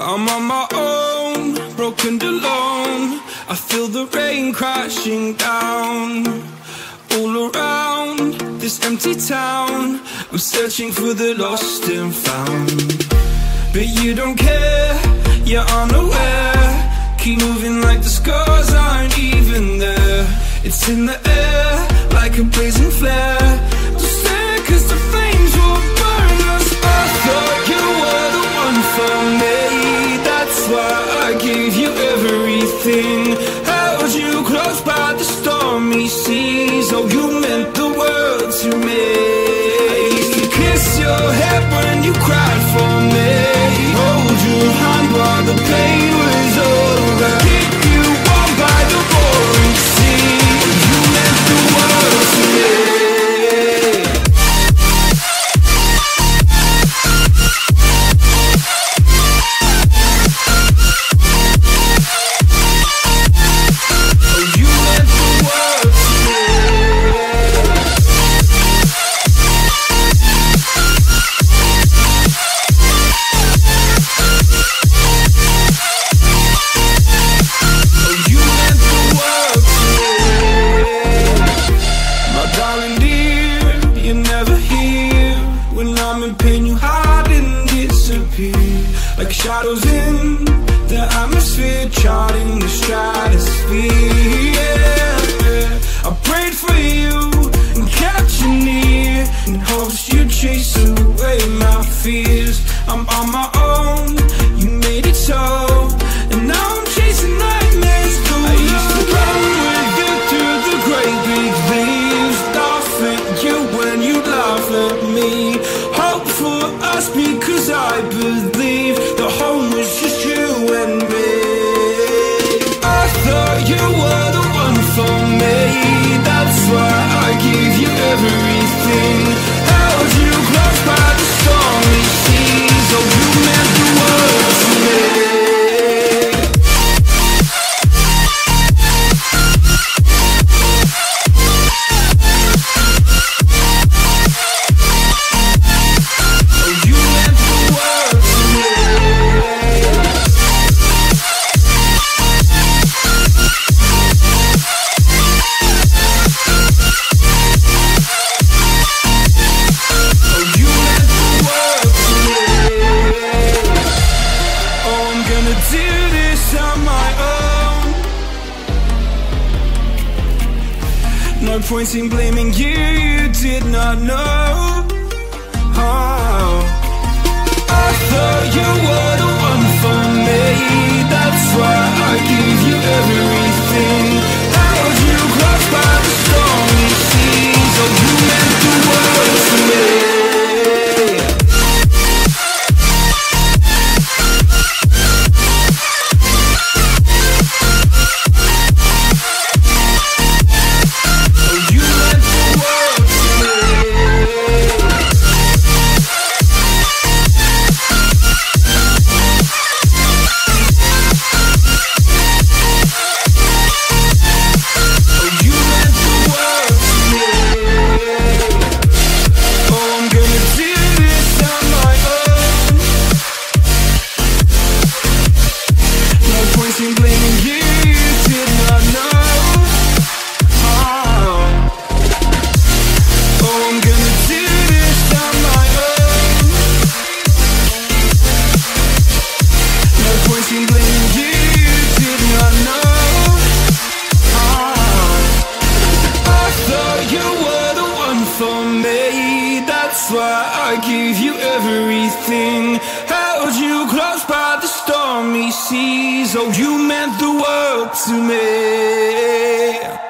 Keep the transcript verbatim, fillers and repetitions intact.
I'm on my own, broken and alone. I feel the rain crashing down all around this empty town. I'm searching for the lost and found, but you don't care, you're unaware. Keep moving like the scars aren't even there. It's in the air like a blazing flare. Don't stare cause the flames will burn us. I thought you were the one for me, that's why I gave you everything. Held you close by the stormy seas. Oh, you meant the world to me. I used to kiss your head when you cried for me, hold your hand while the pain was over, keep you warm by the roaring sea. You meant the world to me. Like shadows in the atmosphere, charting the stratosphere. Yeah. I prayed for you and kept you near in hopes you'd chase away my fears. I'm on my own, you made it so, and now I'm chasing nightmares too. I used to run with you through the great big leaves, laugh at you when you laugh at me. Hope for us because I believe the home was just you and me. I thought you were the one for me, that's why I gave you everything. Held you close by the stormy seas. Oh, you meant the world to me. No point in blaming you, you did not know. Oh, I thought you were the one for me, that's why I gave you everything. Held you close by the stormy seas. Oh, you meant the world to me. That's why I gave you everything. Held you close by the stormy seas. Oh, you meant the world to me.